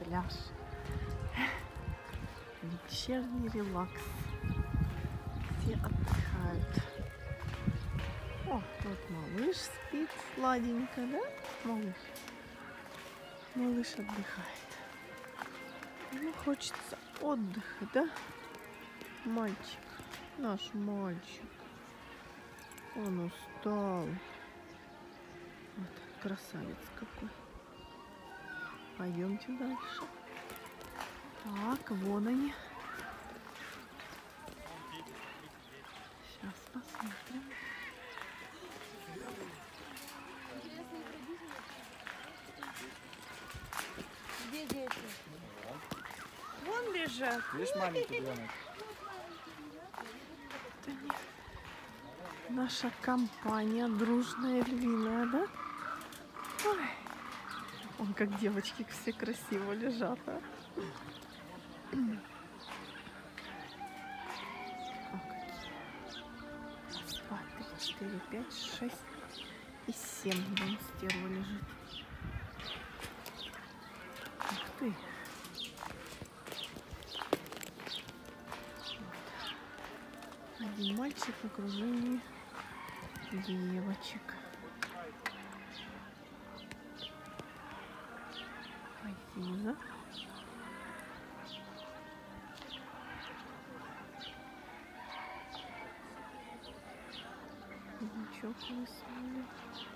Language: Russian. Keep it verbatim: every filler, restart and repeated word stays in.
пляж. Вечерний релакс. Все отдыхают. О, вот малыш спит сладенько, да? Малыш. Малыш отдыхает. Ему хочется отдыха, да? Мальчик. Наш мальчик. Он устал. Вот, красавец какой. Пойдемте дальше. Так, вон они. Сейчас посмотрим. Где дети? Вон лежат. Видишь, маленький ребенок? Это не... Наша компания дружная, львиная, да? Ой. Он как девочки все красиво лежат, а? Раз, два, три, четыре, пять, шесть и семь. Вон стерва лежит. Ух ты. Вот. Один мальчик в окружении девочек. Азиза. Значок высунули.